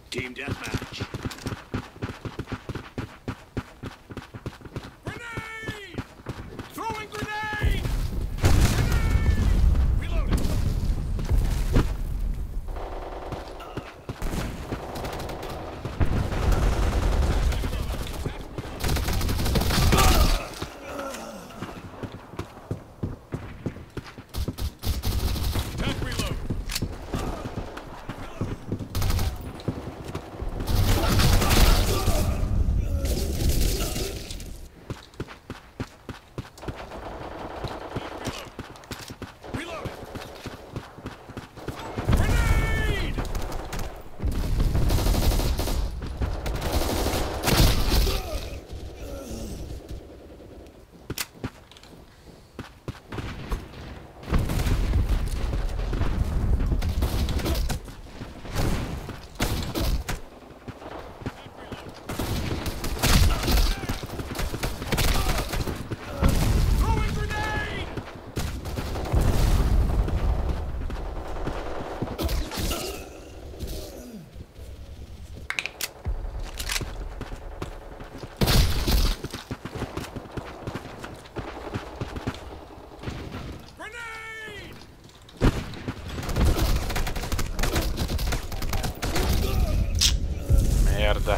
Team deathmatch. Grenade! Throwing grenade! Reloading. Attack reload. Reloading. Grenade! Throwing grenade! Grenade! Merda.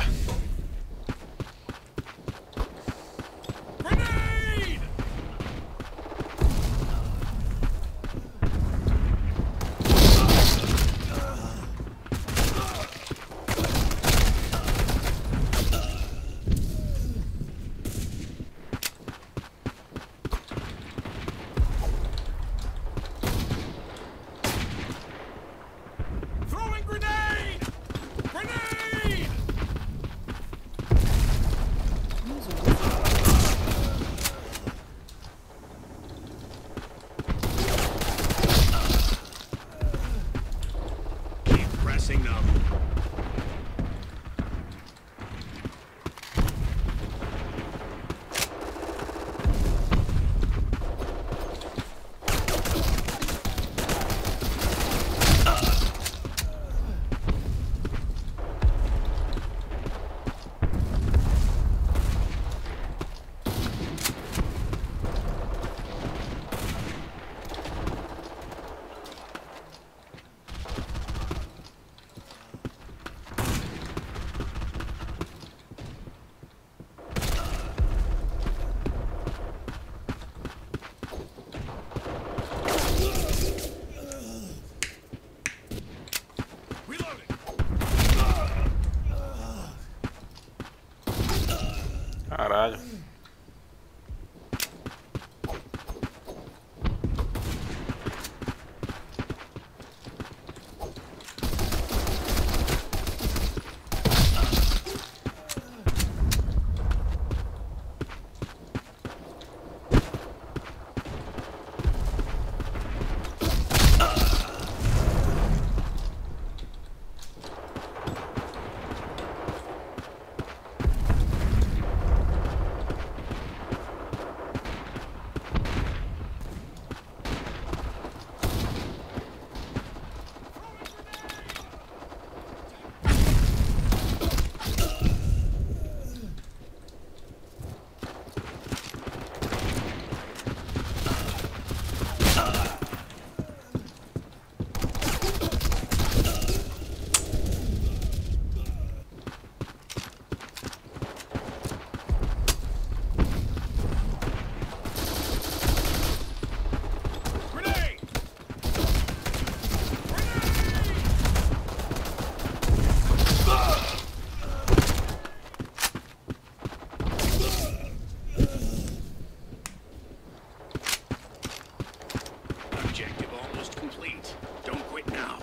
Grenade! Throwing grenade! Grenade! Keep pressing them. Reloading. Caralho. Grenade! Objective almost complete. Don't quit now.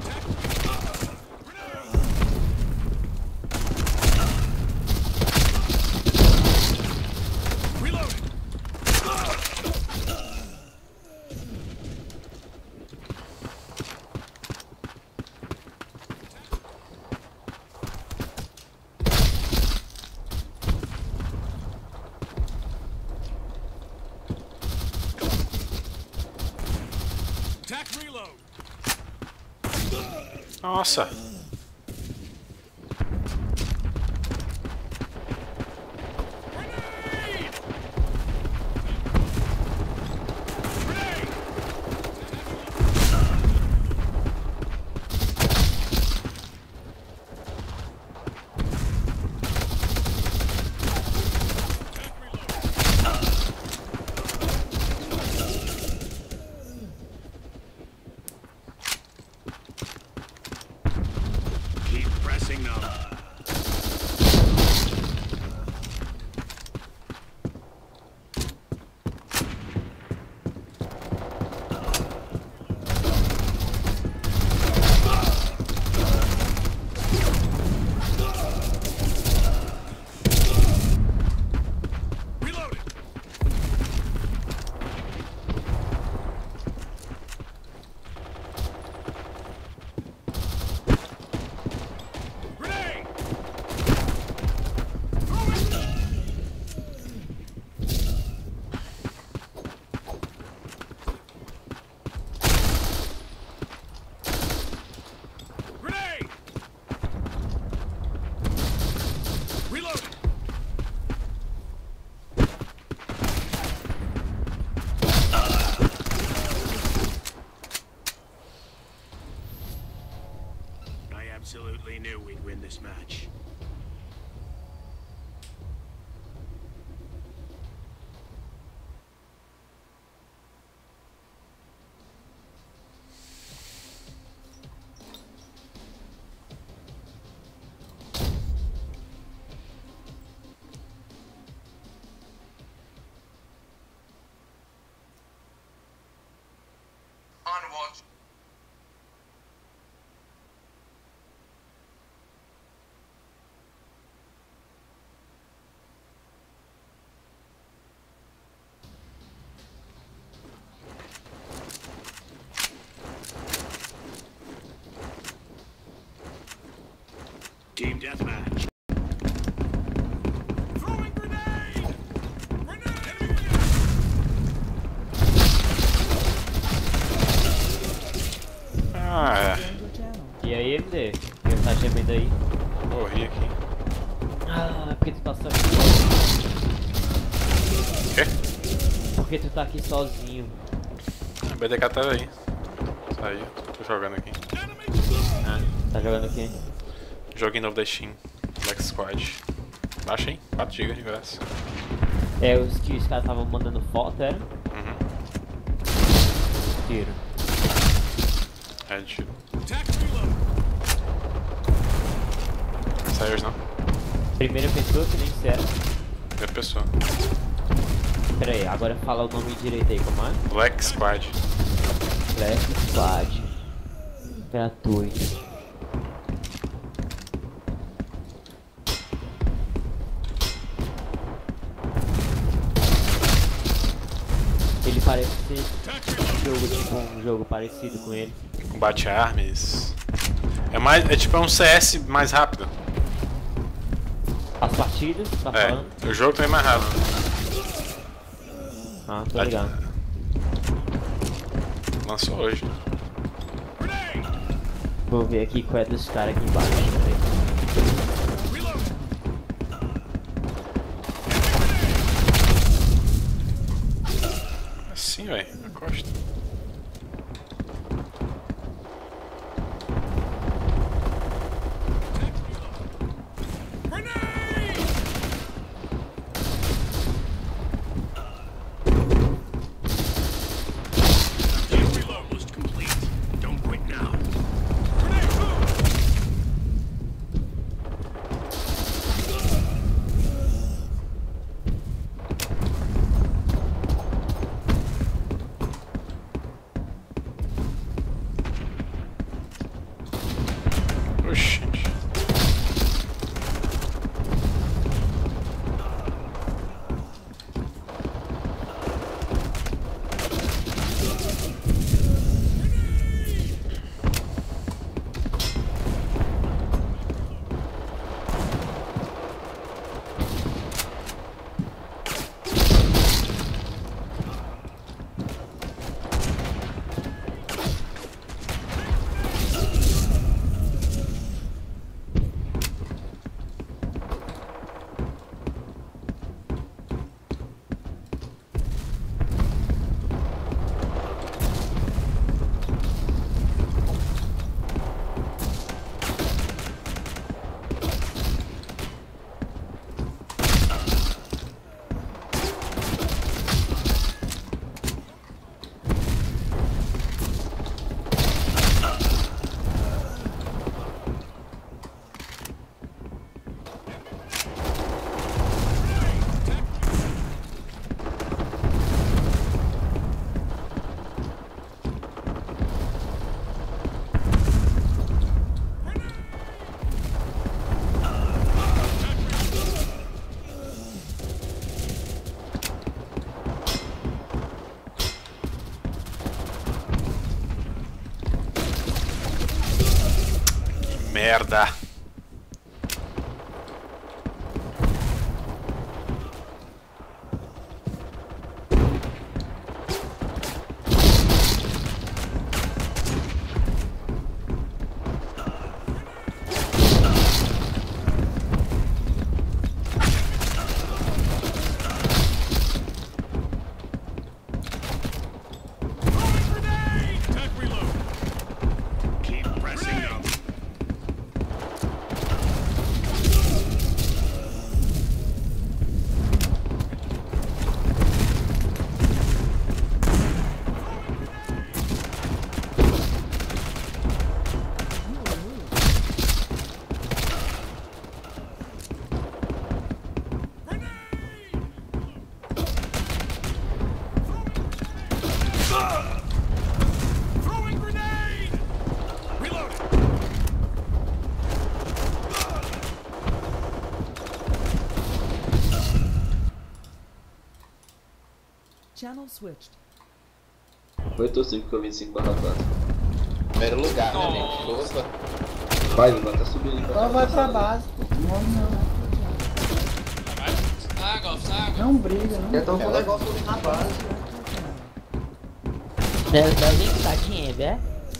Reloading. Attack reload. Nossa! Grenade! Grenade! Attack reload. Keep pressing them. Reloading. Grenade! Grenade! Reloading. I absolutely knew we'd win this match. Onward. Team deathmatch. Throwing grenade! Grenade! Ah, é. E aí, MD? Por que tá gemendo aí? Morri aqui. Ah, por que tu tá sozinho? Quê? Por que tu tá aqui sozinho? A BDK tava aí. Saiu. Tô jogando aqui. Ah, tá jogando aqui? Joguinho novo da Steam. Black Squad. Baixa aí. 4 GB de graça. É, os que os caras estavam mandando foto, era? Uhum. Tiro. É de tiro. Attack reload. Saiu não? Primeira pessoa que nem disseram. Primeira pessoa. Pera aí, agora fala o nome direito aí, como é? Black Squad. Black Squad. Gratuito. Ele parece ser um jogo parecido com ele. Combate armas. É mais. É tipo um CS mais rápido. As partidas, tá falando? É. O jogo também é mais rápido. Ah, tô ligado. Lançou hoje. Vou ver aqui qual é dos caras aqui embaixo. Peraí. Assim, velho. Acosta. Almost complete. Don't quit now. Merda. Attack reload. Keep pressing them. Throwing grenade. Reloading. Channel switched. Foi torcendo que eu vim 5/4. Primeiro lugar, né, gente? Força. Vai, Lula, tá subindo aí. Só vai pra base. Não briga, não. Eu tô com o negócio ali na base. Deve estar dinheiro, é?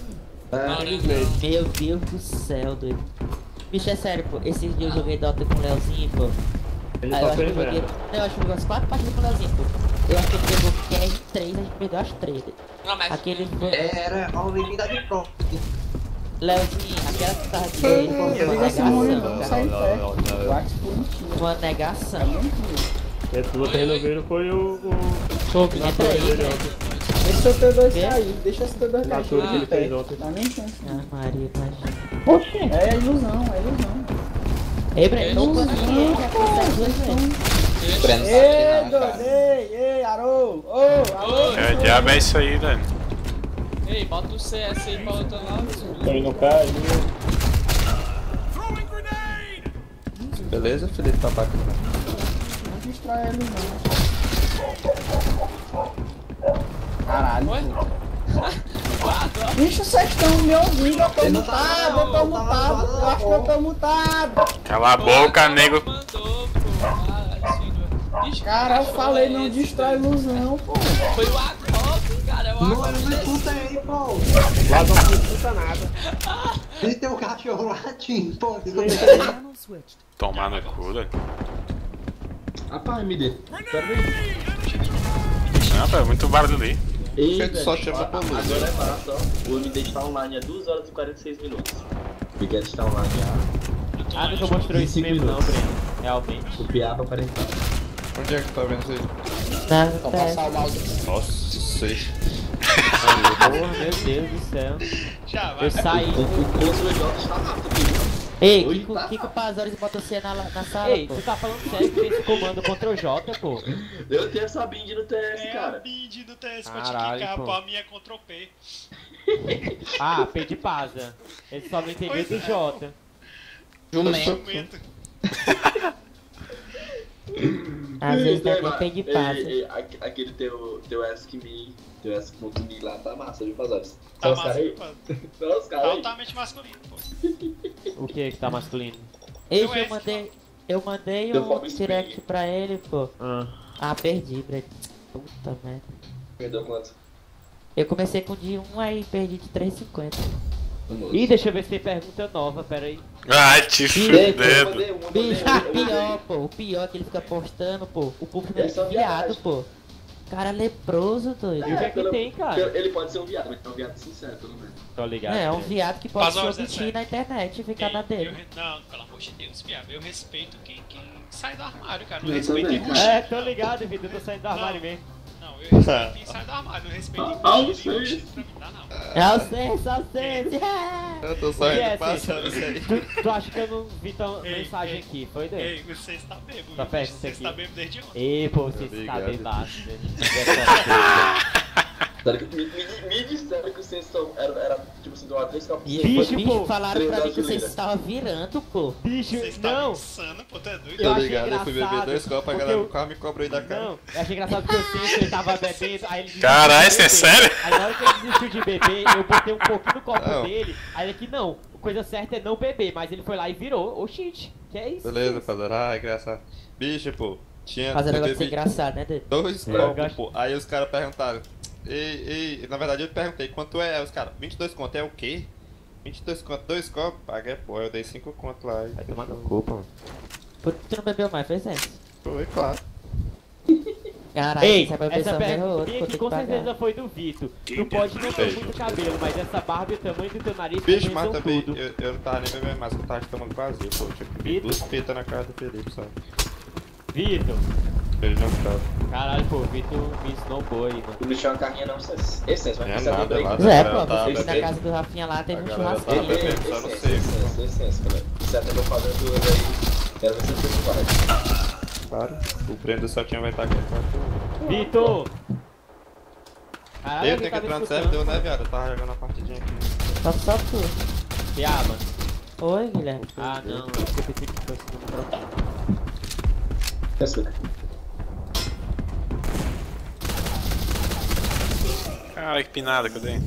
É, Meu Deus do céu, doido. Bicho, é sério, pô. Esses dias eu joguei Dota com o Leozinho, pô. Aí eu acho que eu joguei. Não, eu acho que eu joguei umas 4 partidas com o Leozinho, pô. Eu acho que ele pegou QR3, a gente perdeu as 3. Não, mas Aquele foi. Era a unidade pronta. Leozinho, aquela que tava de Briga sem morrer, não. cara. Sai perto. Eu acho que foi mentira. Uma negação. É mentira. Esse luta resolveram foi o Entra aí, velho. Deixa o T2 Quê? cair. Deixa esse T2 Na cair. torre que ele fez Não ontem. dá nem chance. Ah, Maria, imagina. Oxi. É ilusão, é ilusão. Ei, Breno, não tô aqui, já consegue dois, velho. Breno Ei, sabe doido. cara. Ei, Arô. Ô, alô. É, diabo é isso aí, Dani. Ei, bota o CS aí pra outra lado. Ele não caiu. Throwing grenade. Beleza, Felipe, tá bacana. Não destrói a ilusão. Caralho. Bicho, vocês estão me ouvindo, eu tô mutado, eu tô mutado, eu acho que eu tô mutado. Cala a boca, nego. Mandou, pô. Ah, filho. Ixi, Cara, eu cachorro falei é não esse, destrói a ilusão, pô. Foi o Agob, cara. É o Agob. escuta aí, pô. Lá não escuta nada. E tem um cachorro latindo, pô. Channel switched. Tomar no cu, Dani. Rapaz, MD. Não, pô, é muito barulho ali. Ei, Feito velho, só chama pra luz. agora é massa, ó. O MD está online há 2 horas e 46 minutos. O Piquet está online há. Ah, nunca mostrou isso mesmo não, Breno. Realmente. O Piaba apareceu. Onde é que tá vendo isso aí? Nada, Vou passar o mouse. Nossa, sei. Porra, meu Deus do céu. Eu saí. O Consul J está rápido. Ei, Oi, Kiko, tá. Kiko Pazores e bota você na sala, Ei, pô. tu tá falando sério que fez comando contra o Jota, pô? Eu tenho essa bind no TS, É a cara. bind do TS pra te Caralho, clicar, pô. pô, a minha é Ctrl P. Ah, P de Paza. Ele só não entendeu Pois do é. Jota. Jumento. Jumento. Às vezes Ei, não tem de paz. Aquele teu Ask.me, teu Ask.me lá tá massa, viu, Pazores? Tá Só os caras massa, aí? pô. Só os caras aí? Altamente masculino, pô. O que que tá masculino? Ei, Não é eu mandei Deu um fogo direct spring. pra ele, pô. Ah. Ah, perdi, Brett. Puta merda. Perdeu quanto? Eu comecei com de 1, aí perdi de 3,50. Vamos. Ih, deixa eu ver se tem pergunta nova, pera aí. Ai, te Eu fudendo. mandei um, Bicho, eu o pior, pô. O pior é que ele fica postando, pô. O público dele Essa é é a viado, verdade. pô. Cara leproso, doido. E o que é que tem, cara? Ele pode ser um viado, mas é um viado sincero, pelo menos. Tô ligado. É um viado que pode se Pazões, omitir sério. na internet e ficar na dele. Não, pelo amor de Deus, viado. Eu respeito quem sai do armário, cara. Não Eu respeito também, enrustido. É, tô ligado, Vitor. Eu tô saindo do armário mesmo. Não, eu respeito quem sai do armário. Não respeito enrustido. sei. Enrustido pra mim não dá, não. É o senso, é o senso. Eu tô O que é, saindo passando isso aí. Tu acha que eu não vi tua Ei, mensagem ei. aqui? Foi, doido? Ei, você está bêbado. Tá perto Você disso está aqui. bêbado desde ontem. Ei, pô, você Obrigado. está bebaço. Sério que me disseram que vocês são. Era tipo assim, tomar 3 copos. E Bicho, bicho, pô, falaram pra mim que três vocês gasolina. estavam virando, pô. Bicho, Você está não. insano, pô, tu é doido. Eu Tô achei ligado, eu fui beber engraçado, 2 copos, a porque galera eu- do carro me cobrou aí da cara. Não, eu achei engraçado que eu sei que ele tava bebendo, aí ele desistiu Caralho, de isso é beber. sério? Aí na hora que ele desistiu de beber, eu botei um pouquinho no copo Não. dele, aí ele aqui, não, coisa certa é não beber, mas ele foi lá e virou. Oxente, que é isso? Beleza, rapaziada. Ah, engraçado. Bicho, pô. Tinha. Fazer negócio teve engraçado, né, Dedo? 2 É. copos, pô. Aí os caras perguntaram. Ei, na verdade eu perguntei quanto é. Aí os caras, 22 conto é o quê? 22 conto, 2 copos? Paga, pô. Eu dei 5 conto lá. Vai tomar no cu, pô. Por que tu não bebeu mais? Fez isso. Foi, claro. Caralho, Ei, você vai beber essa só pergunta outro, aqui vou ter que com pagar. certeza foi do Vitor. Tu pode não ter muito cabelo, mas essa barba e o tamanho do teu nariz Bicho, mas compensam também tudo. eu não tava nem bebendo mais, eu tava de estômago vazio, pô. Tinha que comer 2 petas na cara do Felipe, sabe? Vitor, Ele não ficava. caralho, pô, o Vitor me snowboy, mano. O bicho é uma carrinha não, essência, vai É pensar nada, bem. lá Pois é, tá- pô, tá vocês na bebendo. casa do Rafinha lá teve A um galera tá churrasquinho. bebendo só no seco. Essência, velho. Você até vou fazendo tudo aí. Quero ver se você vai. Claro, o Brendo só tinha vai estar aqui. Vitor! Caralho, Eu alguém tenho que tava entrar no escutando. servidor, né, viado? Eu tava jogando a partidinha aqui. Só tu. Piaba. Oi, Guilherme. Ah, não, eu pensei que fosse no microfone. Açúcar. Caralho, que pinada que eu dei.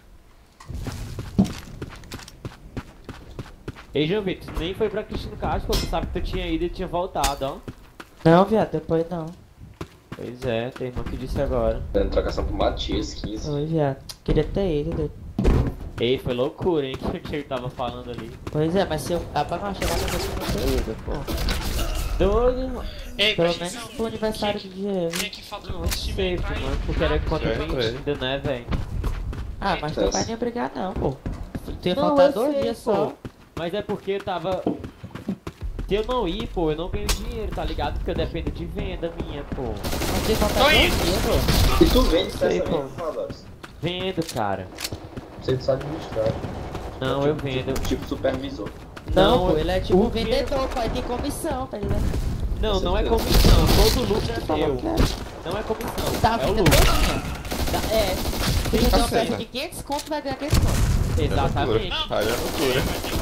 Ei, João Vitor, tu nem foi pra Cristino Castro, pô, tu sabe que tu tinha ido e tinha voltado, ó. Não, viado, depois não. Pois é, teu irmão que disse agora. Dando trocação pro Matias, 15. Oi, viado. Queria ter ido, Dedo. Ei, foi loucura, hein, que ele tava falando ali. Pois é, mas se eu. Ah, pra não chegar na pessoa não ter ido, pô. Doido, irmão. Ei, Pelo presta menos atenção. pro aniversário do Diego. Quem é que faltou Não desse time sei, aí pra ir? mano, porque era contra Certo, 20 é. ainda, né, velho? Ah, mas teu pai não ia brigar não, pô. Tu ia Não, faltar eu 2 sei, dias pô. só. Mas é porque eu tava... Se eu não ir, pô, eu não ganho dinheiro, tá ligado? Porque eu dependo de venda minha, pô. Mas tu ia faltar Tô 2 indo. dias, pô. E tu vende Sei, peça pô. mesmo, Falados? Vendo, cara. Você sabe administrar. Não, eu vendo. Tipo supervisor. Não, Não, pô, ele é tipo o um vendedor, pai, tem comissão, tá ligado? Não, não é comissão. Todo lucro é Falou meu. que é. Não é comissão. Tá, É o venda lucro. todinha. Tá, é. Se tu der uma certo. peça de 500 conto, vai ganhar 500 conto. Exatamente. Aí é loucura.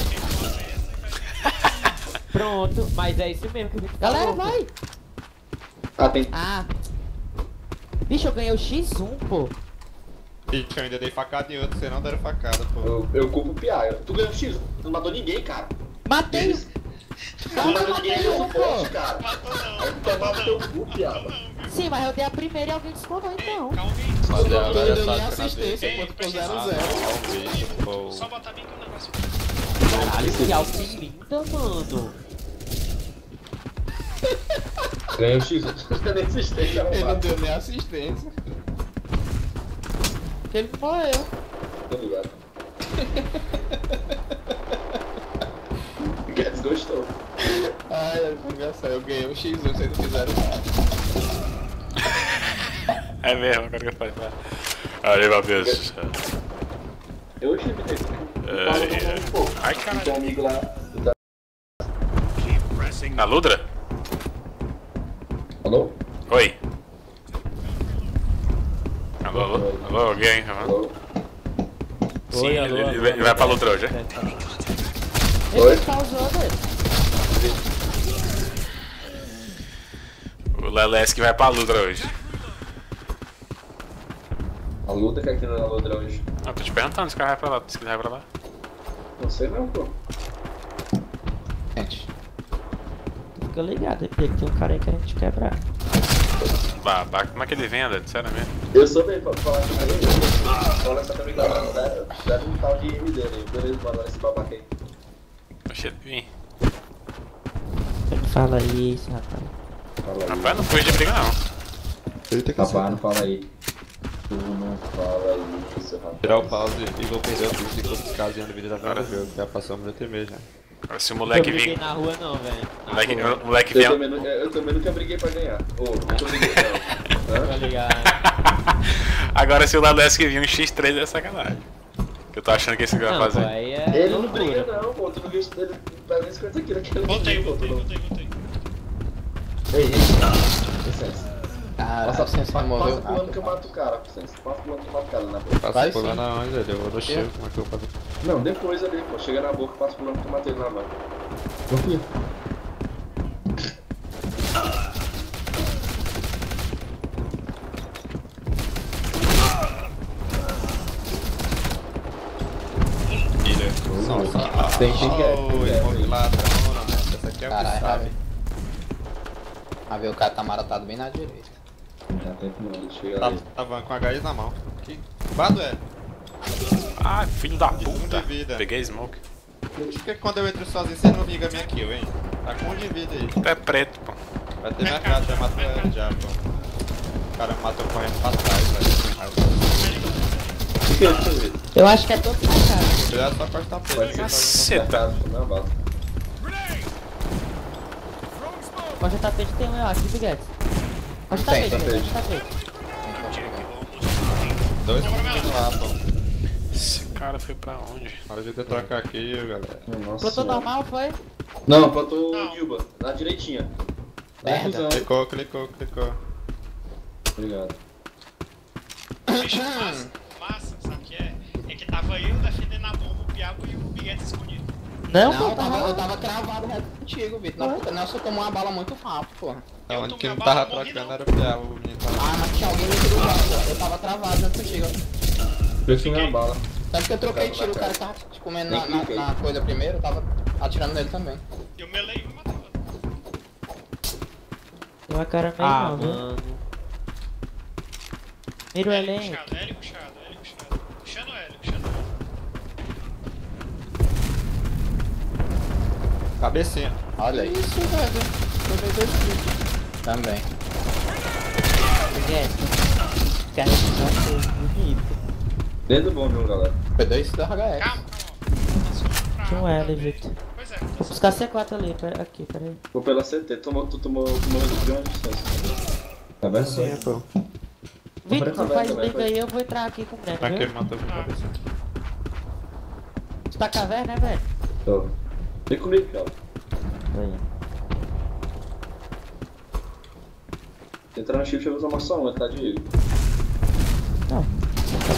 Pronto, mas é isso mesmo que a gente Galera, falou, pô. vai! Ah, tem. Ah. Bicho, eu ganhei o X1, pô. Bicho, eu ainda dei facada em outro, você não deram facada, pô. Eu culpo o Piaga. Tu ganhou X, tu não matou ninguém, cara. Matei! Tu não matou ninguém matei no um, poste, pô. cara. Aí tu tomava teu cu, Piaga. Sim, mas eu dei a primeira e alguém discordou então. Calma aí. Mas Não agora deu é nem só assistência, Ei, quanto ficou presta 0-0. atenção. pô. Só botar bem que o negócio. Caralho, que alça linda, mano. Ganhou X, tu não deu assistência, Ele não arrombado. deu nem assistência. Porque ele morreu. Tô ligado. Guedes gostou. Ai, é engraçado. Eu ganhei um X1, vocês não fizeram nada. É mesmo, agora que eu faço. Aí, meu Deus. Eu tive desse. Ai, caralho. Tem um amigo lá. Keep pressing. Na Ludra? Alô? Oi. Alô, alô? Alô, alguém? Alô? Sim, Oi, alô, ele alô, vai pra alô. Ludra hoje, é? Oi? Ele pausou, velho. O Leleski vai pra Ludra hoje. A luta que aqui na Lodra hoje. Ah, tô te perguntando se o cara vai pra lá, se ele vai pra lá. Não sei não, pô. Gente, Fica ligado, porque tem um cara aí querendo te quebrar. Babaca, como é que ele vem, André? Sério mesmo? Eu sou bem pra falar com ele. Olha só também, galera. Deve um tal de MD aí. Beleza, mano, esse babaca aí. Oxe, ele vem. Ele fala isso, rapaz. Fala aí. Rapaz, não foi de briga não. Ele tem que Rapaz, não fala aí. Tu não fala isso, rapaz. tirar o pause e vou perder o vídeo enquanto os caras iam no vídeo da vida do jogo. Já passamos do TM já. Agora, se o Eu moleque briguei vir. na rua não, velho. O moleque vem. Eu também nunca briguei pra ganhar. Ô, nunca briguei não. Tá ligado? Agora, se o Leleski vir um X3 é sacanagem. Que eu tô achando que esse cara vai Não, pô, fazer. aí é Ele não loucura. briga não, pô. Tu não viu ele pegando 50 quilos aqui. Voltei. Ei, licença. cara, Passa você só moveu pulando que eu rápido. mato o cara, licença. Passa pulando que eu mato o cara na boca. Passa Vai pulando sim. aonde, velho? Eu vou cheio, como é que eu vou fazer? Não, depois ali, pô. Chega na boca, passa pulando que eu matei ele na mão. Confia. Ilha. Nossa, Tem que Oi, ladrão, né? Essa aqui é o que Caralho, sabe. A ver, o cara tá maratado bem na direita. Não tem como ele chega ali. Tava com a HI na mão. Que bado é? Ah, filho da puta. Um de vida. Peguei smoke. Por que quando eu entro sozinho você não liga a minha kill, hein? Tá com um de vida aí. Tu é preto, pô. Vai ter mercado, já matou ela já, pô. O cara me matou correndo pra trás, velho. Com raiva. O que é isso aí? Eu acho que é todo sacado. Cuidado só com as tapetas. Vai ser Caceta. na bala. Costa tapete tem um, eu acho, de Guedes. Costa Tem, tapete, tem. costa tapete. Dois pontos lá, pô. Esse cara foi pra onde? Hora de trocar aqui, galera. Nossa Plantou senhora. normal, foi? Não, plantou o Dilba, na direitinha. Merda. Confusão. Clicou. Obrigado. Bicho, massa, sabe o que é? É que tava eu defendendo a bomba, o Piabo e o Biguete escondido. Não, Não, pô, eu tava cravado reto contigo, Vitor. Nelson tomou uma bala muito rápido, porra. Não, onde que tomei não a tava bala, morri, trocando não. era o Piau, o menino tava. Ah, mas tinha alguém me tirou bala, porra. Eu tava travado junto contigo. Prefiro na bala. Tanto que eu troquei tiro, o cara tava comendo na coisa primeiro, eu tava atirando nele também. Eu melei um e matei o outro. Tem uma cara meio Ah, não, viu? mano. Mira o L elenco. puxado, L puxado. Puxando L. Cabecinha. Olha isso, velho. Levei 2 tiros. Também. Guedes. Cara, nossa, bonito. Dentro do bom, viu, galera? Foi 2 da HX. Calma. Tinha um L, Vitor. Pois é, Vou buscar C4 ali, aqui, peraí. Vou pela CT, tu tomou de uma distância. Tá vendo? Sim, pô. Vitor, tu faz também, briga aí, eu vou entrar aqui com o Breno, Pra que viu? ele matou com a cabeça? Tu tá caverna, né, velho? Tô. Vem comigo, cara. Tô aí. Entrar no shift eu vou usar uma só uma, tá de... Não, tá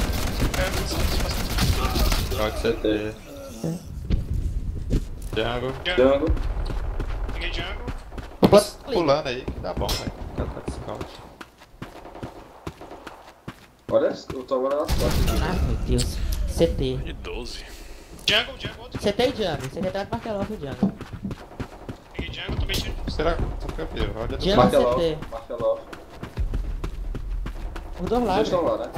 bem, Pode ser T. Jungle. Jungle. Peguei jungle. Pulando aí, que dá bom, velho. O cara tá de scout. Olha, eu tô agora nas costas. Ah, meu Deus. CT. De 12. Jungle, outro. CT e jungle. CT atrás do Marteloff e jungle. Peguei jungle, tomei tiro. Será que eu vi? Olha do Jungle Marteloff, CT. Marteloff. Os dois Os dois lados. estão lá, né?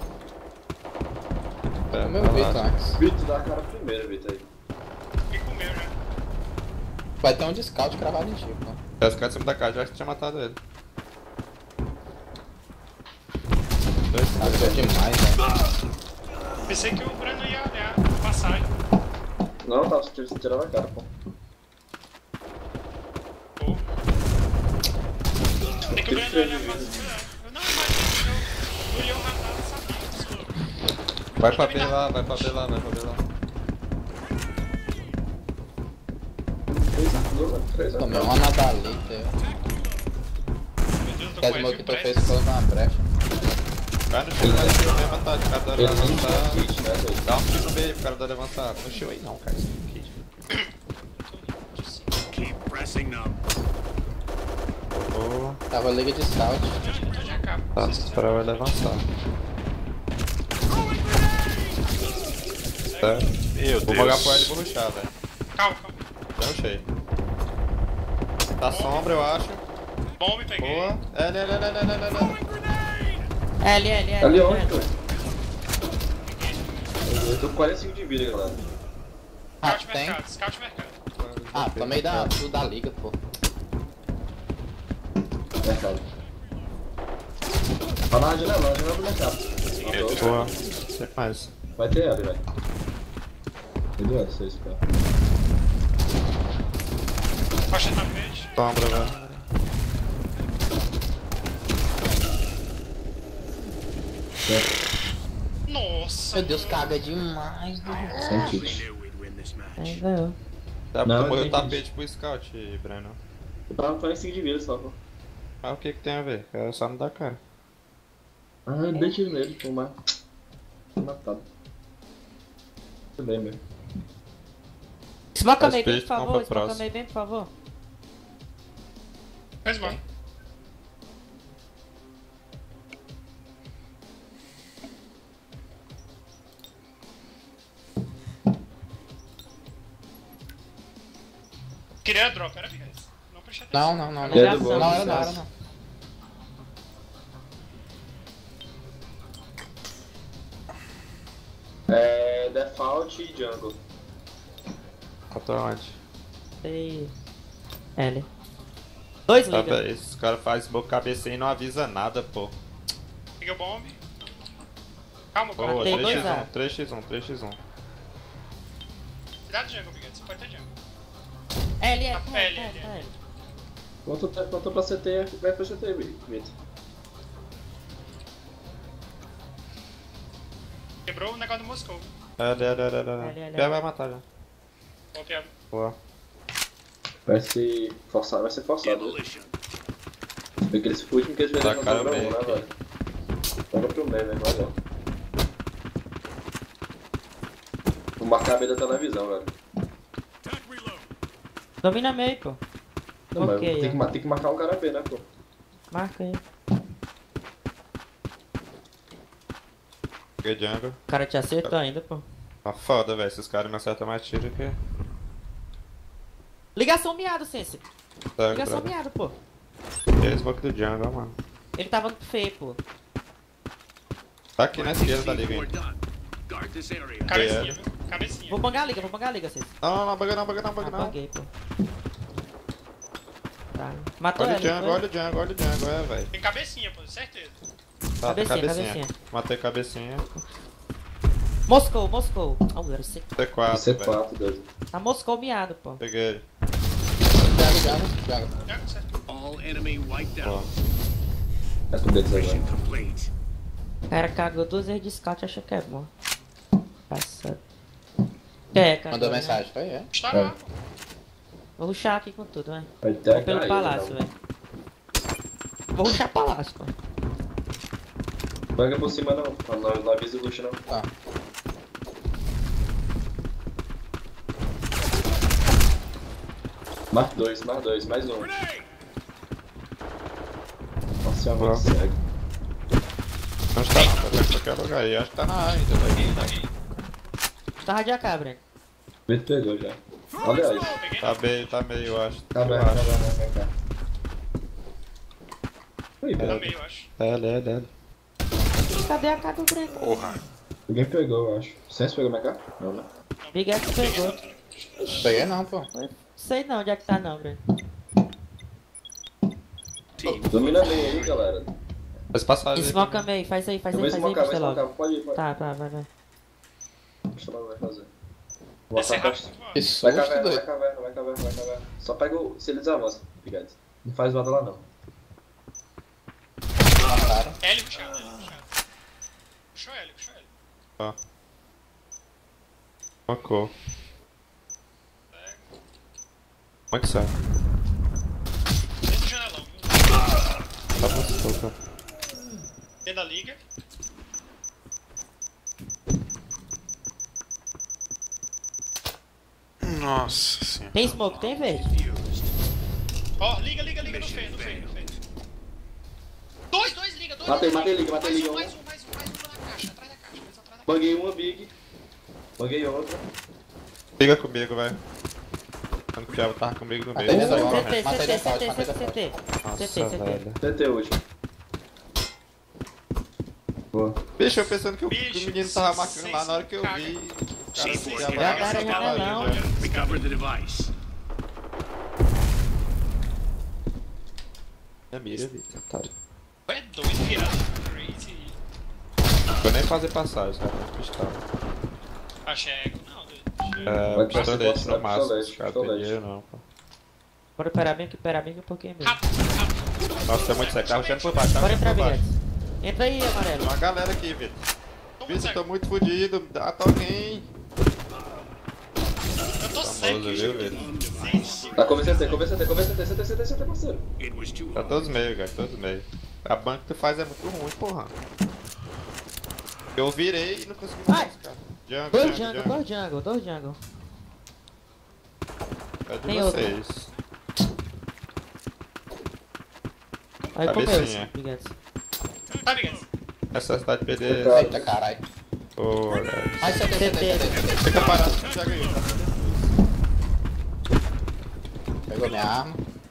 pé. Meu Vitor antes. Vitor, dá a cara primeiro, Vitor aí. Fiquei com o meu já. Vai ter um de scout cravado em ti, pô. Os caras em cima da casa, já acho que tinha matado ele. Abriu demais, velho. Pensei que o Breno ia olhar passagem. Não, tava tirando a cara, pô. Pô. Tem que o Breno olhar passagem. Não, mas eu ia matar, sabia. Vai pra B lá, vai pra B lá. 3 a Tomei uma na balita. Meu Deus, eu tô Que com as meu F que tu pressa. fez colocar uma brecha. Vai no shield aí, que eu ia matar, o cara deve Eles não levantar. tinham kit, né, velho? Dá um tiro no meio pro cara deve levantar. No shield aí não, cara. Isso é kit. Keep pressing up. Tava liga de scout. Já acaba. Tá, esperar ele avançar. Certo. Meu Vou jogar Deus. pro L e vou rushar, velho. Calma. Já rushei. Tá sombra, eu acho. Bomb, peguei. Boa. L. L. Ali onde, pô? Eu tô com 45 de vida, galera. Ah, Scout tem? mercado, scout mercado. Ah, tomei da liga, pô. Mercado. Tá na janela do mercado. Meu Deus. Boa. Sei mais. Vai ter ali, velho. Tem duas, 6, cara. Faixa na frente. Sombra, velho. Nossa. Meu Deus, caga demais, velho. Sem kit. Knew we'd win this match. Aí ganhou. Dá pra Não, tu morrer o tem tapete pro scout, Breno. Eu tava com 45 de vida só, pô. Ah, o que tem a ver? É só não dar cara. Ah, eu dei tiro nele, pô, mas... Foi matado. Tudo bem, mesmo. Smoca meio bem, Respeito, por favor. vamos pra Smoca próxima. meio bem, por favor. Faz mal. Queria drop, era Biggs. Não prestei atenção. Não. Não Dedo bom, era sucesso. não. É. Default e Jungle. Falta onde? Sei. L. Dois Tá, liga. velho, esses caras fazem boca cabeça e não avisa nada, pô. Liga o bomb. Calma, Pô, bomb. Tem dois 3x1. Cuidado, jungle, Biggs. Você pode ter jungle. L. L. Quanto pra CT, vai pra CT, Vitor. Quebrou o negócio do Moscou. Pia vai matar já. Bom, Piaba. Boa. Vai ser forçado. Vê que eles fugem porque eles Tá, verem cara, não sobra meio um, né, aqui. velho? Sobra pro meio, velho. Olha. Vou marcar a meio da televisão, velho. Domina meio, pô. Não, mas Ok, tem que marcar um cara B, né, pô? Marca aí. Peguei jungle. O cara te acertou ainda, pô. Tá foda, velho. Esses caras não acertam mais tiro que. Ligação miado, Sense. Tá, Ligação brother. miado, pô. Tem o smoke do jungle, mano. Ele tava no feio, pô. Tá aqui na esquerda da liga aí. Cabecinha, viu? Cabecinha. Vou bangar a liga, Sense. Não, baga não. Banguei, pô. Tá. Matou Olha o ela, jungle, olha o jungle, velho. Tem cabecinha, pô, certeza. Tá, Cabecinha. Matei cabecinha. Moscou. Oh, era C. C4, velho. C4, doido. Tá Moscou miado, pô. Peguei ele. Jungle. Jungle, certo. All enemy wiped Boa. out. É tudo deles Mission agora. complete. O cara cagou 2 vezes de scout e achou que é bom. Passado. Cagou, Mandou né? mensagem, foi? É. Estoura lá, pô. Vou rushar aqui com tudo, vai. Vai Vou até pelo cair, palácio, não. velho. Vou rushar palácio, pô. Pega por cima não, não avisa o rush não. Tá. Mais dois, mais um. Grenade! Nossa, é uma Boa. cega. Não está em qualquer lugar aí. Acho que tá na área ainda, velho. Tá de AK, Breno. Vitor pegou já. Olha aí. Peguei. Tá meio, eu acho. Tá Eu bem, acho. vem cá. Oi, Tá velho. meio, eu acho. É. Cadê a AK do Breno? Porra. Alguém pegou, eu acho. Sense pegou minha cara? Não, né? Big X pegou. Peguei não, pô. Sei não onde é que tá não, Breno. Domina meio aí, galera. Mas passagem. Smoke meio, faz aí, Eu vou smocar, Pastelão. pode ir, pode. Tá, vai. Deixa eu ver, vai fazer. Vou Esse é acertar. rápido, pô. Que Vai susto, caverna, doido. vai caverna. Só pega o... se eles avançam, obrigado. Não faz nada lá não. Mataram. L puxado. Puxou L. Smocou. Como é que sai? Dentro do janelão, viu? Tá bom, tá. Dentro da liga. Nossa senhora. Tem smoke, tem verde. Ó, liga no feio. Dois, liga. Matei liga, Mais um um. na caixa, atrás da caixa. Mais atrás da Banguei uma big. Banguei outra. Fica comigo, velho. Quando o Piaba tava comigo no meio. Matei ele dentro saiu agora. correndo. CT. Nossa, velho. TT último. Boa. Bicho, eu pensando que o Bicho, menino tava marcando vocês lá na hora que eu cagam. vi. O cara Vocês se cagam. abraça, Cara, se já abraça, não. já. Recover the device. É mira, Vitor. Otário. É doido, virado. Crazy. Vou nem fazer passagem, cara. Pistola. Achego. Não, doido. É, Vai pistolete pra no máximo. pistolete, Os caras não tem pistolete. dinheiro não, pô. Bora parar bem um pouquinho mesmo. Rápido. Nossa, tem muito seco. Tá rushando por baixo, tá Bora rushando entrar, por Big baixo. X. Entra aí, amarelo. Tem uma galera aqui, Vitor. Toma Vitor, seco. tô muito fudido. Dá alguém. Eu tô seco, Famoso, viu, Vitor? Tá, conversa CT, parceiro. It was too Tá todos meio, cara. Todos meio. A banca que tu faz é muito ruim, porra. Eu virei e não consegui mais, cara. Dois jungle. É de Tem outro. vocês. Aí comeu Cabecinha. esse, Big X. Tá ligado? Necessidade de perder. Eita, caralho. Ô, velho. Ai, CT. Fica parado, joga aí. minha arma.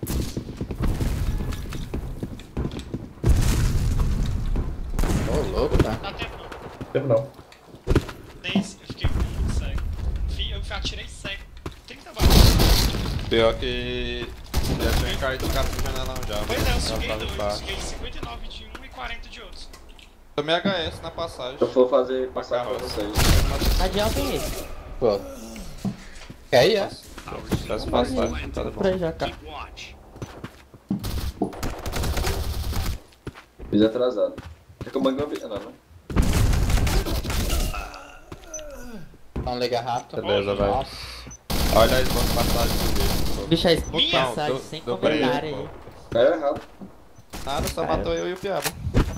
Ô, louco, tá? Dá tempo não. Tempo não. Eu fiquei muito cego. Eu atirei cego. 30 balas. Pior que já tinha caído o cara do janelão já. Pois é, eu Já suguei tava dois. Eu embaixo. suguei 59 de um e 40 de outros. Tomei HS na passagem. Eu vou fazer passar pra vocês. Adianta aí. Pô. Quer aí, é? Essa passagem, tá bom. Pra aí já, tá. Keep watch. Fiz atrasado. É que eu banguei uma vida, não, né? Então liga rápido. Beleza, vai. Nossa. Olha aí, vamos passagem do vídeo. Bicho, é smoke Minha? passagem, Do- sem do comentário preto, aí. Caiu errado. Nada, só matou eu e o Piaba.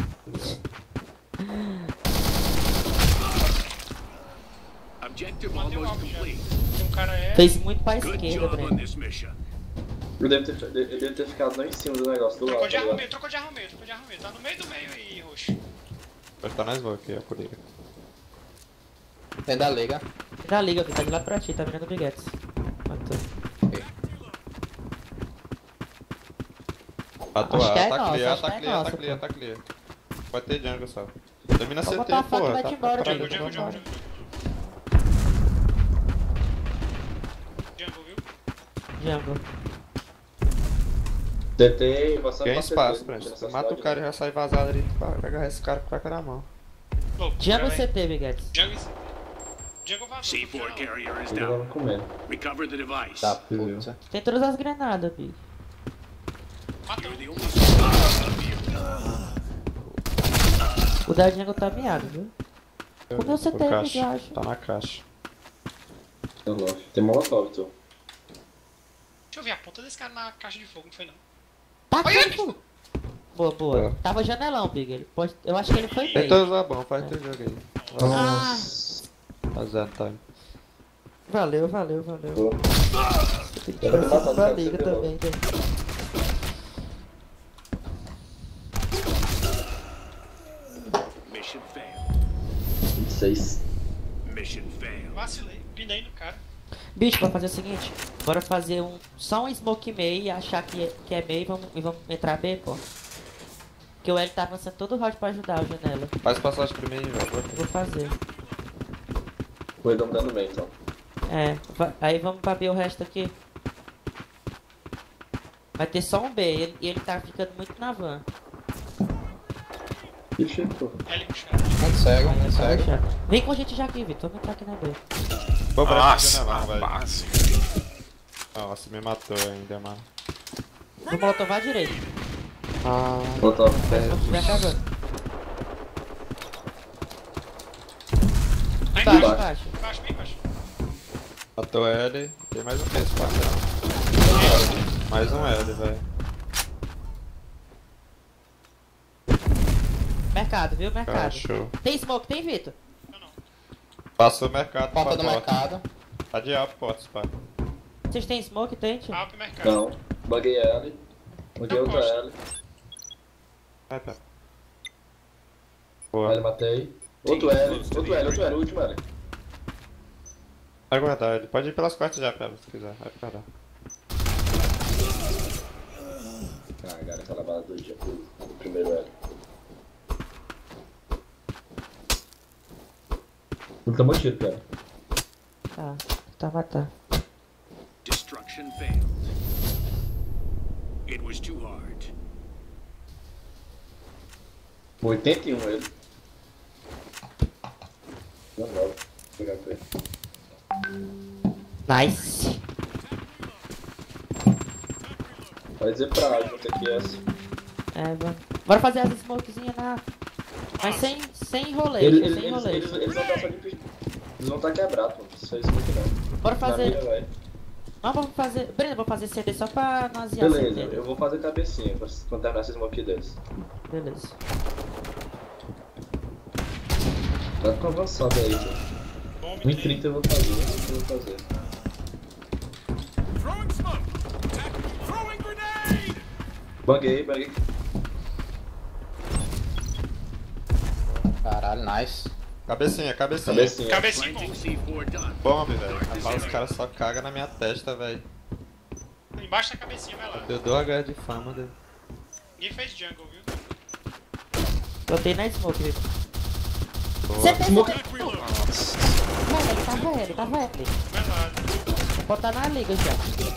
Objective Mandei um almost alvo já. complete. Um cara é. Fez muito pra Good esquerda, job on Breno. this mission. Eu devo ter ficado lá em cima do negócio do lado. Trocou de arma agora. meio, trocou de arma meio, trocou de arma meio. Tá no meio do meio aí, roxo. Vai estar na smoke aqui, a polícia. Tem da liga. Da liga, tá de lado pra ti, tá mirando o Biguetes. Matou. Matou Acho que A, é tá nossa, clear, acho tá que é clear, tá nossa, clear, pô. tá clear. Pode ter jungle só. Domina Vamos CT, botar a faca e porra. vai-te embora, tá Diego. Jungle, Vamos jungle, embora. Jungle, viu? Jungle. TT, você Tem não espaço, CT, Breno. nessa Você mata o cidade, cara e já sai vazado ali. Vai agarrar esse cara com a faca na mão. Louco, Jungle peraí. CT, Biguetes. Jungle vazou. C4 carrier is Ele down. tava comendo. Recover the device. Tá, puta. Tem todas as granadas, bicho. Matou. You're the only survivor. O da Jungle tá miado, viu? O meu CT, Por caixa. eu acho. Tá na caixa. Tem molotov, tu. Deixa eu ver a ponta desse cara na caixa de fogo, não foi não. Tá Olha aqui, pô. Boa, boa. Boa. Tava janelão, Big. Ele pode... Eu acho que ele foi bem. Tenta usar bom, faz teu jogo aí. Ah, Fazendo time. valeu, valeu, valeu. Boa. Tem que Deve tirar matar essa o pra cara liga que você também, né? 26. Mission failed. Vacilei, pinei no cara. Bicho, vamos fazer o seguinte. Bora fazer só um smoke meio e achar que é meio e vamos entrar B, pô. Porque o L tá avançando todo o round pra ajudar o janela. Faz passagem primeiro, velho. Vou fazer. Foi dando bem, então. É, aí vamos pra B o resto aqui. Vai ter só um B e ele tá ficando muito na van. Ixi, pô. L puxar. Muito cego, Aí é muito só cego. deixar. Vem com a gente já aqui, Vitor. Vamos entrar aqui na B. Vou pra Nossa, janela, velho. base. Nossa, me matou ainda, mano. Vou molotovar direito. Molotov. Vai acabando. Aí Embaixo, embaixo. embaixo. Embaixo, bem embaixo. Matou L. Tem mais um case pra cá. Mais um L, velho. Mercado, viu? Mercado. Show. Tem smoke, tem, Vitor? Passou o mercado Porta do pra mercado. Tá de alto, potes, pai. Vocês têm smoke, tem, tio? Alp mercado. Não. Buguei L. Buguei outra Aposto. L. Vai, tá. L Boa. matei. Outro L, outro L, outro L, último L. Vai guardar ele. Pode ir pelas costas já, Pelo, se quiser. Vai guardar. Cagaram aquela bala do dia pro primeiro L. Ele tomou tiro, cara. Tá matando. Destruction failed. It was too hard. 81 ele. Não, vou pegar com ele. Nice. Vai dizer pra junto aqui essa. É, vamos. Bora fazer as smokezinhas na... Mas sem rolê, Eles sem rolê. não estão só de pistola. Eles não tá quebrado, mano. Isso é isso muito não. Bora fazer... Na mira, vai. Não, vamos fazer... Breno, vou fazer CD só pra não aziar Beleza, CD. eu vou fazer cabecinha quando terminar esse smoke deles. Beleza. Vai ficar avançado aí, pô. 1h30 eu vou fazer, 1h30 eu vou fazer. Throwing smoke. Throwing grenade. Buguei. Caralho, nice. Cabecinha. Cabecinha. Cabecinha bom. Planting C4 done. Bomb, velho. Rapaz, os caras só cagam na minha testa, velho. Embaixo da cabecinha, vai lá. Eu dou H de fama dele. Ninguém fez jungle, viu? Botei na smoke, viu? Boa. Você tem Smoke. Mano, ele tava ele. Vai lá. Vou botar na liga já.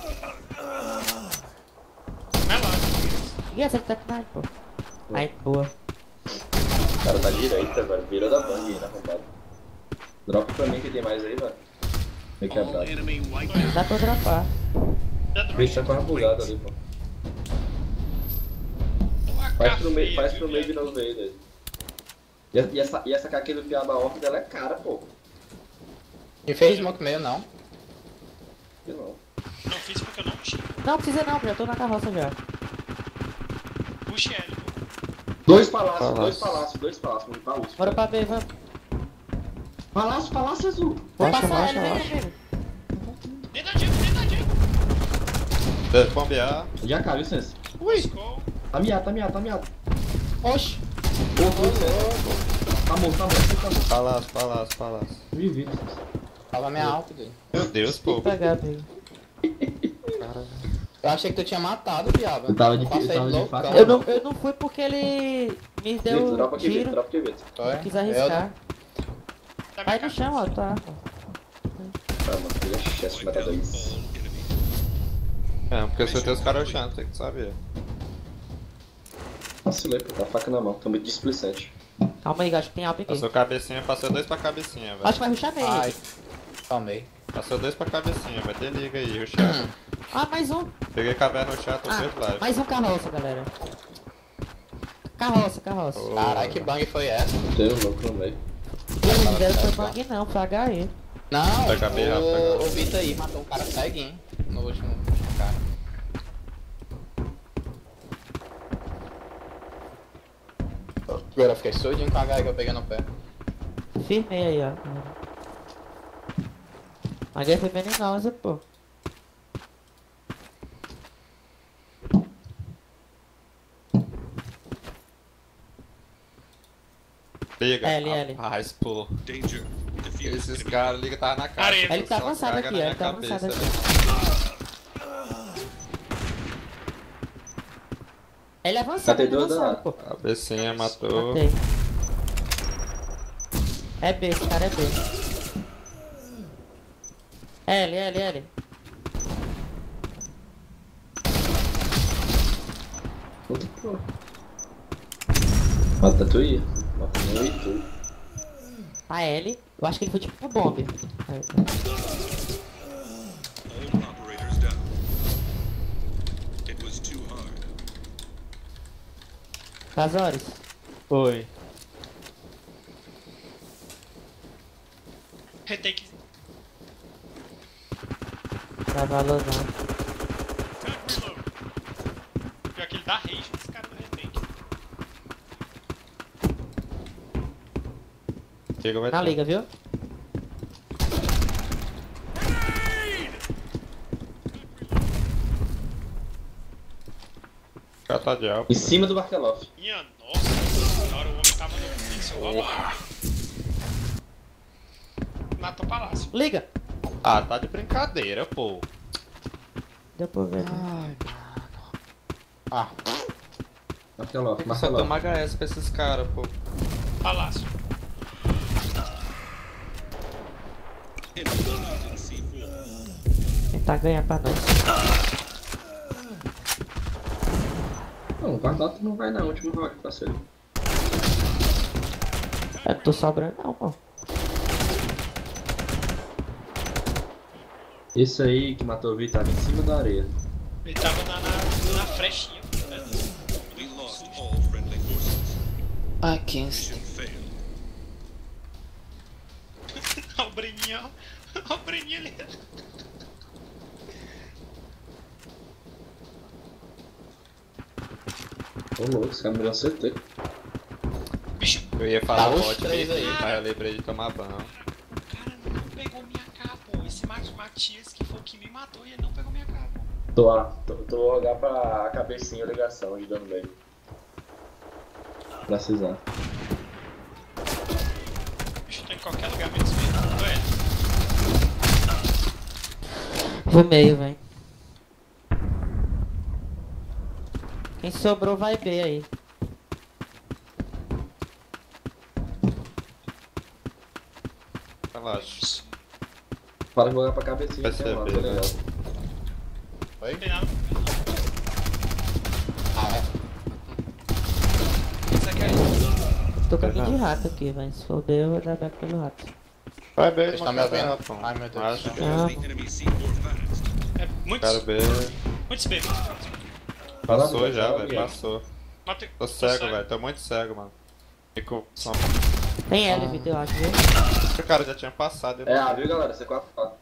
Vai lá. E essa que tá aqui, pô. Aí, boa. O cara tá direita, velho. Vira da bang aí na arrombada. Dropa pra mim que tem mais aí, velho. Meio All quebrado. enemy wiped. Dá pra dropar. O bicho tá com uma bugada ali, pô. Faz pro meio de novo aí, daí. E essa caquinha do piaba off dela é cara, pô. E fez smoke meio, não. Eu não. Não fiz porque eu não tinha. Não precisa não, já tô na carroça já. Puxa ele. Dois palácios, muito palácio. Bora pra B, vamos. Palácio azul. Vou Marcha, passar marcha, ele, vem marcha. comigo. Dentro da digo. Deve bombear. Já caiu, licença. Buscou. Tá miado. Oxi. Tá morto. Palácio. Me vi. Tava minha alta dele. Meu Deus, pô. Vou pegar, amigo. Eu achei que tu tinha matado o diabo. Eu tava de loucão. faca. Eu não fui porque ele me deu Dropa aqui, tiro. dropa aqui, Vitor. Foi? Quis arriscar. Tá Vai no chão, ó, tá. Ah, mano, ele é chefe de matar dois. É, porque se eu tenho os caras chatos, tem que saber. Vacilei, pô, tá a faca na mão, tô muito displicente. Calma aí, acho que tem alp aqui. Passou cabecinha, passou 2 pra cabecinha, velho. Acho que vai rushar meio. Ai, tomei. Passou 2 pra cabecinha, vai ter liga aí, o chat. Ah, mais um. Peguei caverna no chat, tô Ah, live. mais um carroça, galera. Carroça. Oh. Caralho, que bang foi essa? Tem um louco no meio. Não deram foi bang não, foi HE. Não, Pega bem rápido, o Vitor aí matou um cara ceguinho no último cara. Agora eu fiquei surdinho com a HE que eu peguei no pé. Firmei aí, ó. HE foi venenosa, pô. Liga. L. Rapaz, pô. Danger. Defuse. Esses caras, liga, tava na cara. Areia. Ele tá Só avançado caga aqui, na ele minha tá avançado cabeça, aqui. Ele é avançado, Tem ele é dois avançado, da- pô. Cabecinha matou. Matei. É B, esse cara é B. L. Mata tu aí. Mata eu e tu. A L, eu acho que ele foi tipo pro bomb. All operators down. It was too hard. Casores. Foi. Retake. Tá valorizando. Pior que ele dá rage nesse cara do retake. Chega, vai Na ter. liga, viu? O cara tá de alfa. Em cima do Barkeloff. Minha nossa senhora, o homem tava no seu babado. Matou o palácio. Liga! Ah, tá de brincadeira, pô. Deu pra ver. Ah, Barkeloff, Só Barkeloff. toma HS pra esses caras, pô. Palácio. Tentar ganhar pra nós. Não, o guarda não vai na última round, parceiro. Eu tô sobrando não, pô. Esse aí que matou o Vitor tava em cima da areia. Ele tava na frechinha. We lost all friendly forces. aqui. Mission failed. Olha o Breninho, ó. Olha o Breninho ali. Ô louco, esse cara melhor CT. Bicho, Eu ia falar Tá os bot três aí. mas eu lembrei de tomar banho. o cara não pegou minha K, pô. Esse Matias que foi o que me matou e ele não pegou minha K, pô. Tô olhar pra cabecinha ligação de dano meio. Precisar. Bicho, tô em qualquer lugar menos meio. Tô ele. Vou meio, velho. Quem sobrou vai B aí. Relaxa. Para de jogar pra cabecinha, Vai que é ser massa, bem, legal. Oi? Não tem nada. Ah, é? Isso aqui é. Tô com caminho de rato aqui, mas se for B eu vou dar back pelo rato. Vai bem, Vocês estão me ouvindo? Ai meu Deus do Acho céu. que Ah, The enemy C4 fast. É muito. quero B. Muitos B. Passou já, velho. Passou. Matei. Tô cego, velho. Tô muito cego, mano. Fico só. tem L, Vitor, eu acho, viu? O cara já tinha passado. É A, viu, galera? C4 A.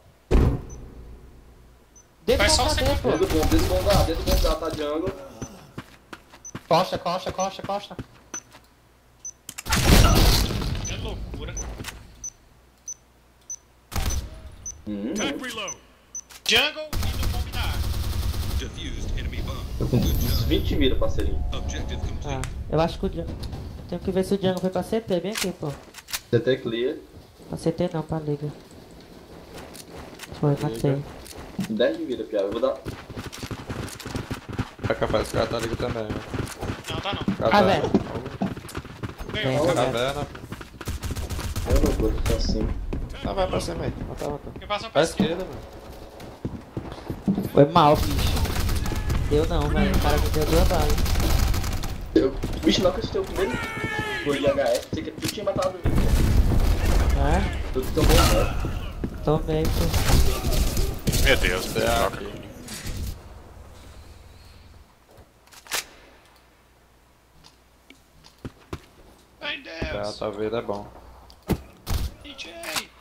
Deve Faz só voltar um B, pô. Dentro do bomba A, dentro do bomba A, tá jungle. Costa. Que loucura. Jungle e no bomb na A. Defused enemy bomb. Tô com uns 20 mira, parceirinho. Objective Ah, complete. eu acho que o Django... Tenho que ver se o Django foi pra CT, bem aqui, pô. CT clear. Pra CT não, pra liga. Foi, matei. 10 de vida, piada. Eu vou dar. É capaz que o cara tá ligado também, né? Não, tá não. Caverna. Ganhou. É. Caverna. Eu não vou ficar assim. Tá, vai pra cima aí. Mata. Eu passo Pra pra esquerda, velho. Foi mal, bicho. Deu não, velho. O cara me deu 2 balas. Bicho, não que eu o primeiro gol de HS, sei que tu tinha matado ele. É? Tu tomou um, né? Tomei, pô. Meu Deus, Você é troca. aqui. Ai, É, Deus. tua vida é bom. DJ.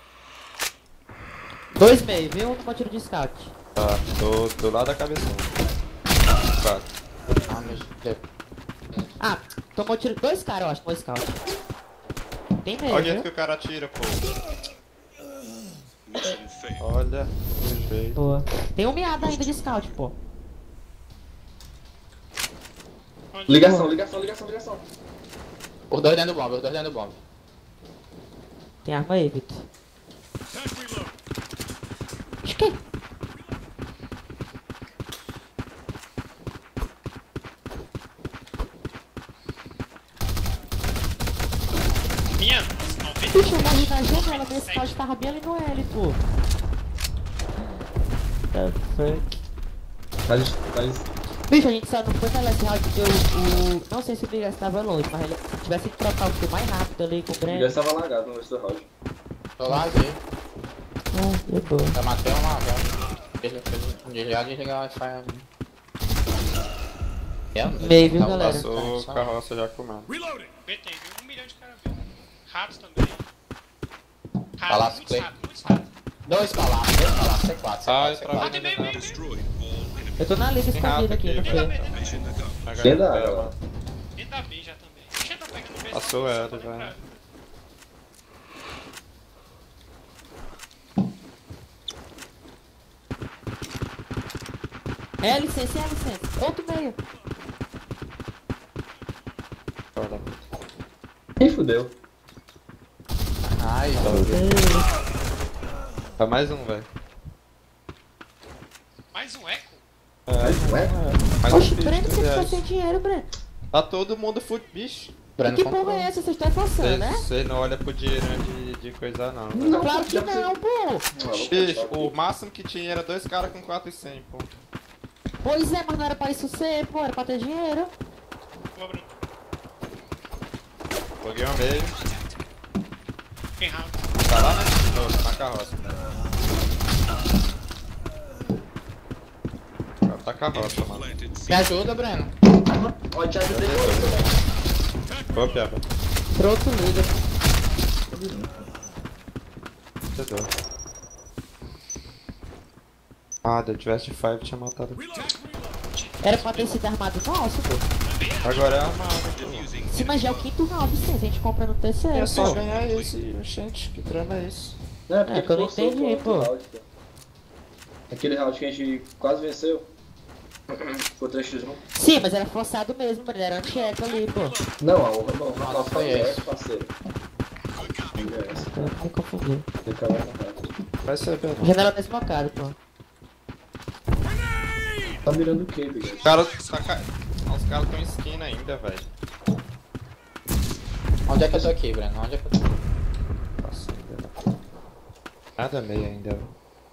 2 meio, viu? Um tiro de scout. Tá, tô do lado da cabecinha. 4. Ah, meu Deus. Ah, tomou tiro. 2 caras, eu acho, no scout. Tem meio, Olha o jeito viu? que o cara atira, pô. Mission failed. Olha o jeito. Boa. Tem um meado ainda de scout, pô. Ligação. Os dois dentro do bomb, Tem arma aí, Vitor. Acho que... Minha. Bicho, eu morri na janela, meu scout tava bem ali no L, pô. The fuck? Bicho, a gente só não foi pra esse round porque o... Não sei se o Bigas tava longe, mas ele se tivesse que trocar o que mais rápido ali com o Breno. Já estava lagado no resto do round. Tô lá, Zé. Ah, de boa. Já matei uma, já desligar o Wi-Fi. Meio, viu, galera? Passou carroça já comendo. BT, viu? 1 milhão de caras viu. Ratos também. Palácio Muitos Play. ratos. Dois palácios, C4, Ah, C4. Ah, tem meio. Destroyed all enemy. Eu tô na lista escondida aqui, não sei. Mission accomplished. Quem dá, galera? Dentro da B já também. Deixa eu tá pegando B. Passou ela já. É licença. Outro meio. Ih, fudeu. Ai, Tá mais um, velho. Mais um eco? Ué? Mais Oxe, um bicho, Breno, você ficou R$2. sem dinheiro, Breno. Tá todo mundo full, bicho. Que porra é essa? Vocês estão forçando, né? Vocês não olham pro dinheiro de coisa não. Não, Claro que não, pô. Bicho, o máximo que tinha era 2 caras com 4,100, pô. Pois é, mas não era pra isso ser, pô. Era pra ter dinheiro. Boa, Bruno. Joguei um meio. Fiquei rápido. Tá lá, né? Na carroça. Tá carroça, mano. Planted me C. ajuda, Breno. Ó, te ajudei. Boa, piaba. Pronto, liga. Entendeu? Ah, The Dressed 5 tinha matado. Era pra ter sido armado nosso, pô. Agora é armado, pô. Sim, mas já é o quinto round, sim. A gente compra no terceiro, É só pô. ganhar esse, gente, que trama é esse? Não, porque É, que eu não forçou entendi, pro outro pô. round, aquele round que a gente quase venceu. Ficou 3x1. Sim, mas era forçado mesmo, Breno. Era anti-eco ali, pô. Não, o nosso foi é esse. parceiro. Eu me confundi. Vai ser, Pedro. Janela desmocada, pô. Tá mirando o que, Bigas? O cara tá caindo. Os caras estão em esquina ainda, velho. Onde é que eu tô aqui, Breno? Onde é que eu tô? Nossa, ainda. Nada meio ainda, velho.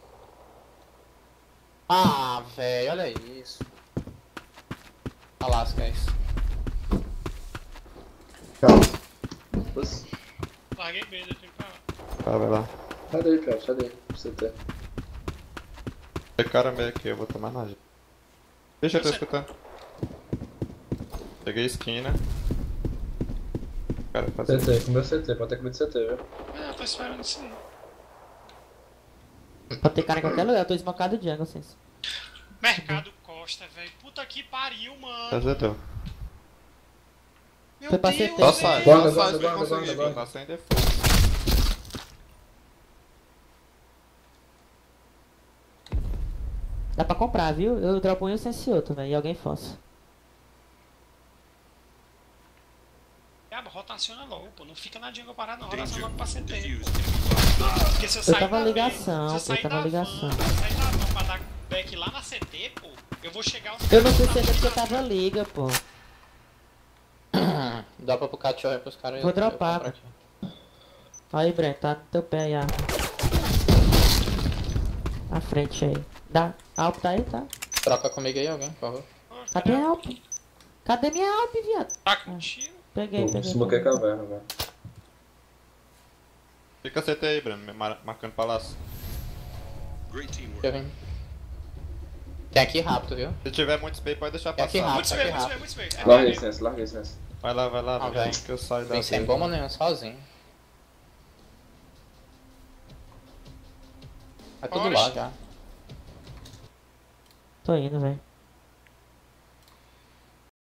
Ah, velho, olha isso. Alasca, é isso. Larguei B, deixa eu ir pra lá. Tá, vai lá. Sai daí, cara, sai daí. Pra você ter. Tem cara meio aqui, eu vou tomar na gente. Deixa eu tô escutando. Peguei a esquina. Cara, fazer. CT, com meu CT, pode ter comido CT, viu? É, eu tô esperando isso aí. Pode ter cara em qualquer lugar, eu tô esmocado de jungle, senso. Mercado Costa, velho. Puta que pariu, mano. Acertou. Meu Foi pra Deus, CT. Só velho. sai, Guarda, só sai guarda, pra guarda, conseguir, guarda, viu? Tá sem default. Dá pra comprar, viu? Eu dropo um e o sense outro, velho, e alguém força. Diabo, rotaciona logo, pô. Não fica na jungle parada, não. Rotaciona Danger. logo pra CT. Defused enemy bomb. Porque se eu Eu sair tava da ligação, van, se eu pô, sair tava da ligação. van, se eu sair da van pra dar back lá na CT, pô, eu vou chegar aos Eu não caras sei lá se é na porque eu frente. tava liga, pô. Dá pra pucar cachorro pros caras. Vou eu dropar, compro pô. aqui. Aí, Breno, tá no teu pé aí, a Na frente aí. Dá. Alp tá aí, tá? Troca comigo aí, alguém, por favor. Cadê a Alp? Cadê minha Alp, viado? Tá contigo? Peguei, Pô, peguei. smokeei peguei. caverna, velho. Fica CT aí, Breno, marcando palácio. Great teamwork. Deixa eu vir. Tem aqui rápido, viu? Se tiver muito spray, pode deixar É aqui passar. rápido. Muito bem, muito bem, muito bem. É, Larguei é, sense, larguei sense. Vai lá, Ah, velho, velho. que eu saio da Vem sem B. bomba nenhuma, sozinho. Tá tudo lá Oxe. já. Tô indo, velho.